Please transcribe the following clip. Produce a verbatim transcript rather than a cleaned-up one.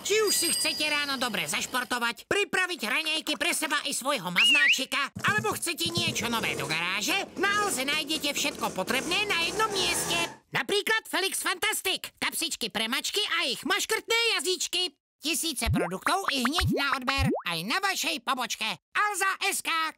Či už si chcete ráno dobre zašportovať, pripraviť raňajky pre seba i svojho maznáčika, alebo chcete niečo nové do garáže, na Alze nájdete všetko potrebné na jednom mieste. Napríklad Felix Fantastic, kapsičky pre mačky a ich maškrtné jazyčky. Tisíce produktov i hneď na odber aj na vašej pobočke. Alza bodka es ká.